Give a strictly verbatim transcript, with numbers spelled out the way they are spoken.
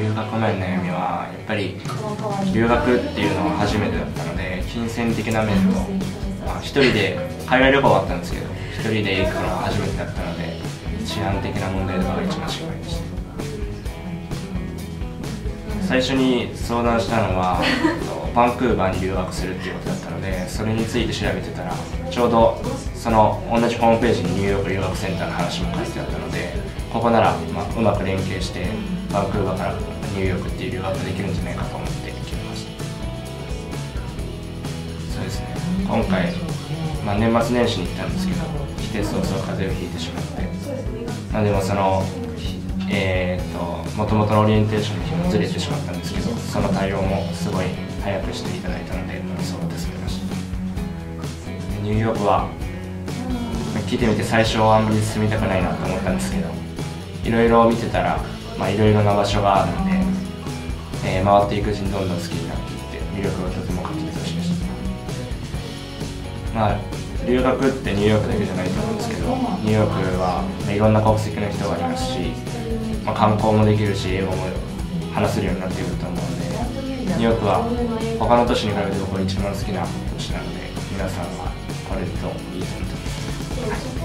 留学前の悩みはやっぱり留学っていうのは初めてだったので、金銭的な面と、まあ、一人で海外旅行はあったんですけど一人で行くのは初めてだったので、治安的な問題とかが一番心配でした。最初に相談したのはバンクーバーに留学するっていうことだったので、それについて調べてたらちょうどその同じホームページにニューヨーク留学センターの話も書いてあったので、ここならまあうまく連携してバンクーバーからニューヨークっていう留学できるんじゃないかと思って決めました。そうですね、今回、まあ、年末年始に行ったんですけど、来て早々風邪をひいてしまって、まあ、でもそのえー、ともともとのオリエンテーションの日もずれてしまったんですけど、その対応もすごい早くしていただいたのでそう助かりました。ニューヨークは来てみて最初はあんまり住みたくないなと思ったんですけど、いろいろ見てたらいろいろな場所があるので、えー、回っていくうちにどんどん好きになっていって魅力がとても感じてほしいです。まあ留学ってニューヨークだけじゃないと思うんですけど、ニューヨークはいろんな国籍の人がいますし、まあ、観光もできるし英語も話せるようになってくると思うので、ニューヨークは他の都市に比べて僕が一番好きな都市なので、皆さんは来れるといいと思ってます。はい。